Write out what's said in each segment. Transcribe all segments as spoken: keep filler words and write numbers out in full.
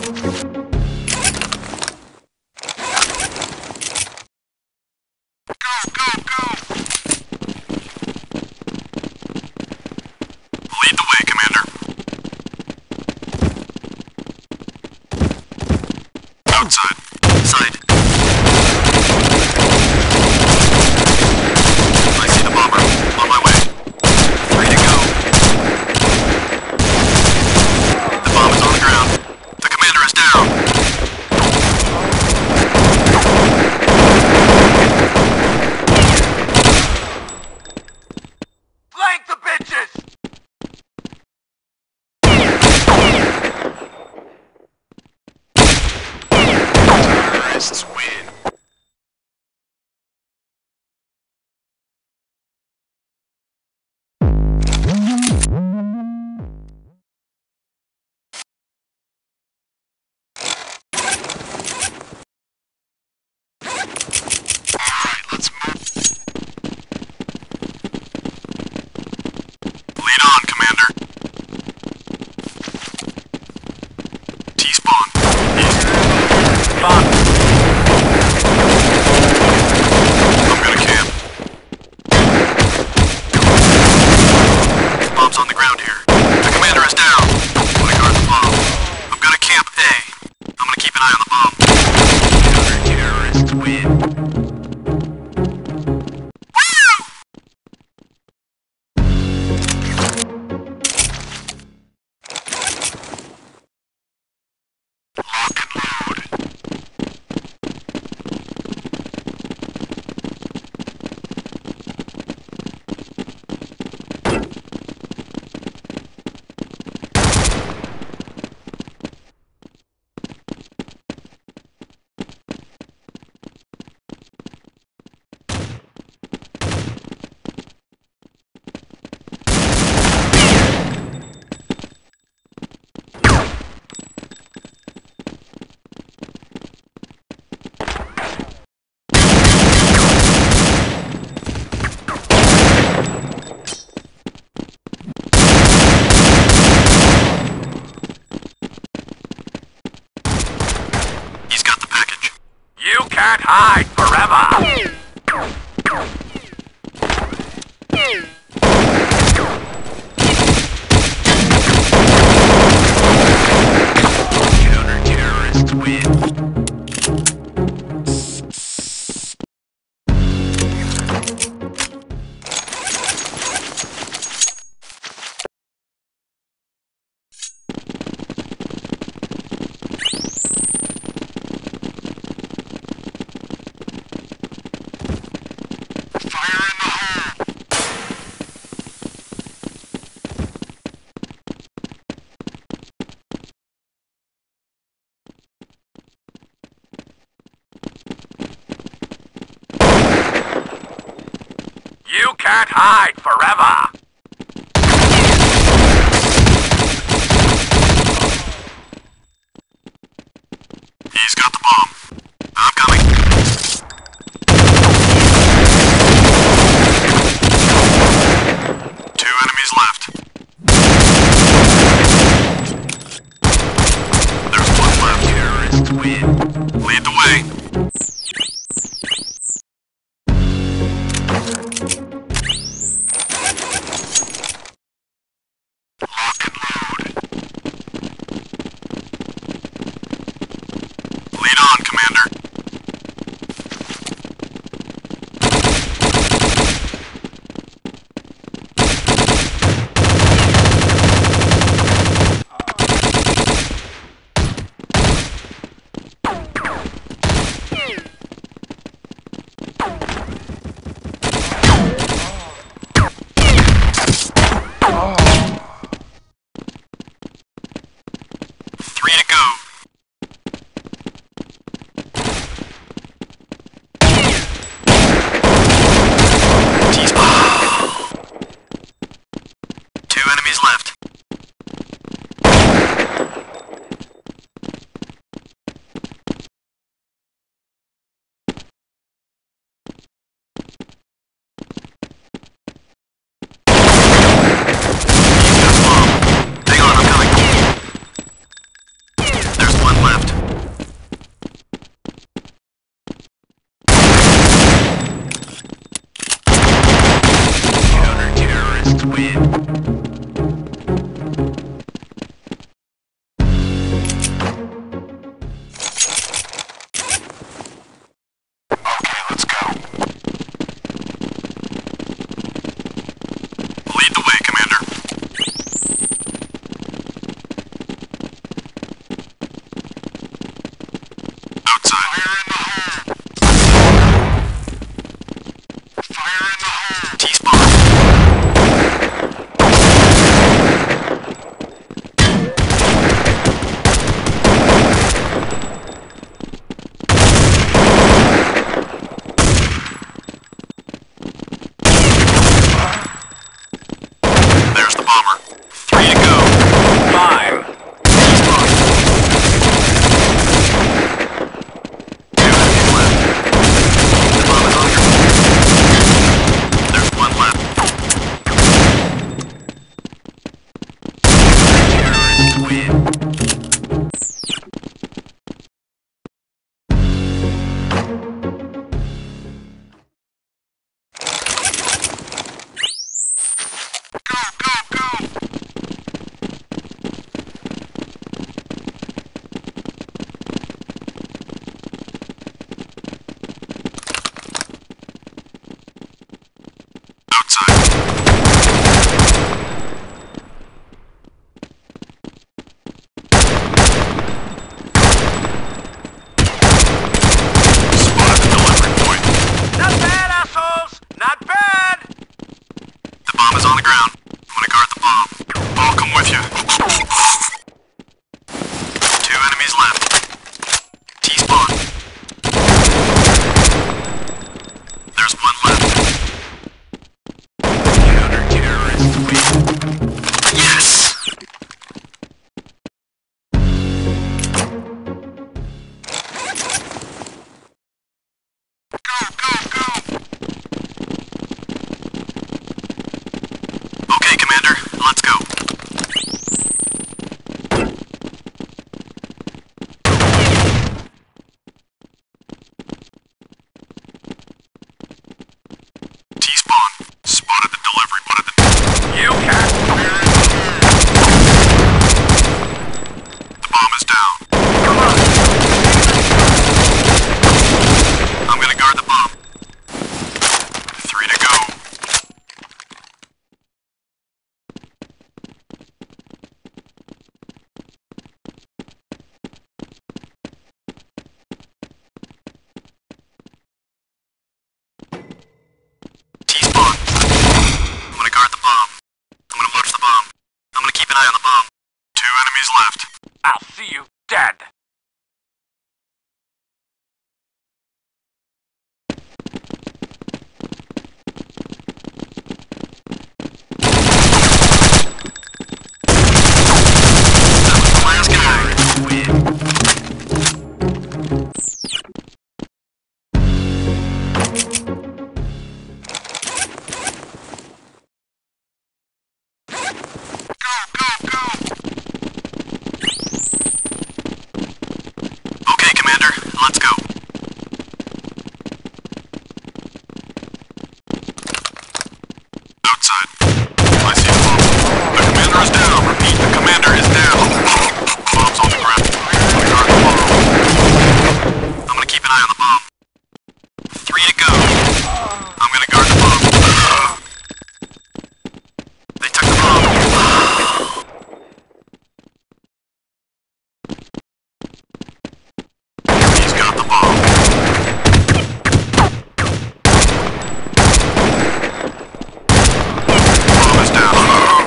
Can't hide forever! Counter-terrorists win. You can't hide forever! He's got the bomb. I'm coming. Two enemies left. There's one left. Terrorists win. Lead the way. enemies left. T-spawn. There's one left. Counter-terrorists win. Yes! Go, go, go! Okay, Commander, let's go. T-spawn. Spotted the delivery. What at the... You can't... The bomb is down. Come on. I'm gonna guard the bomb. Three to go. T-spawn. I'm gonna guard the bomb. I'm gonna watch the bomb. I'm gonna keep an eye on the bomb. Two enemies left. I'll see you dead. That was the last guy. Win. Go, go, go! Okay, Commander, let's go. Outside. I see the bomb. The commander is down. Repeat, the commander is down. Bomb's on the ground. I'm gonna guard the bomb. I'm gonna keep an eye on the bomb. Three to go. I'm gonna guard the bomb. They took the bomb. He's got the bomb. Bomb is down.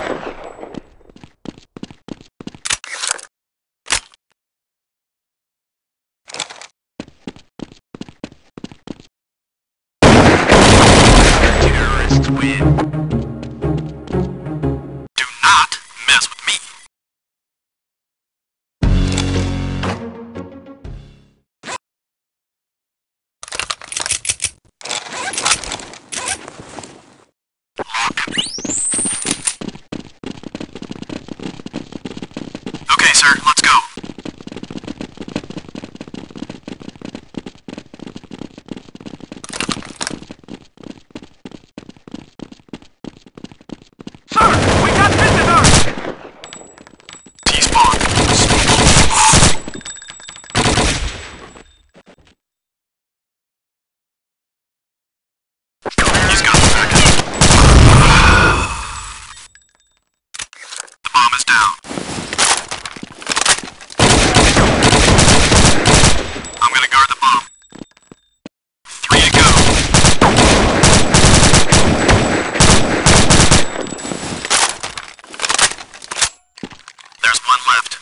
Terrorists win. Do not mess with me. Okay, sir, let's go. Sir, we got visitors! T-spawn. He's got the package. The bomb is down. I'm gonna guard the bomb. Three to go. There's one left.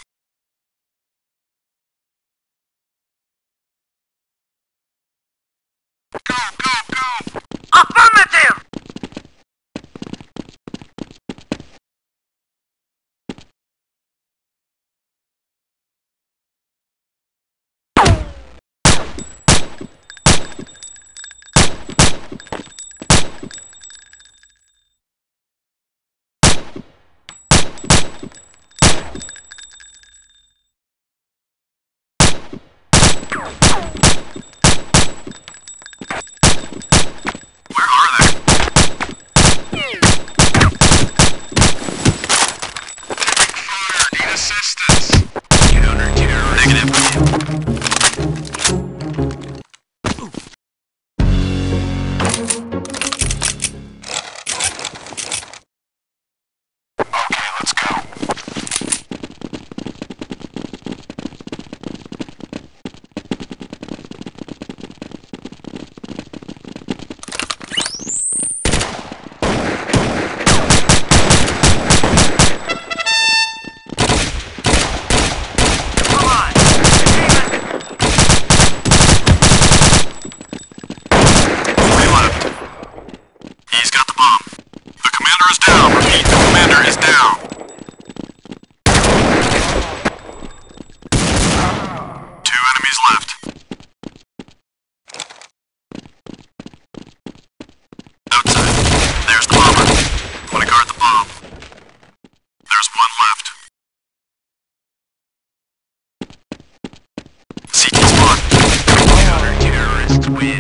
Go, go, go! Affirmative! Where are they? Fire, need assistance. Counter-terrorist. Negative. Okay, let's go. win.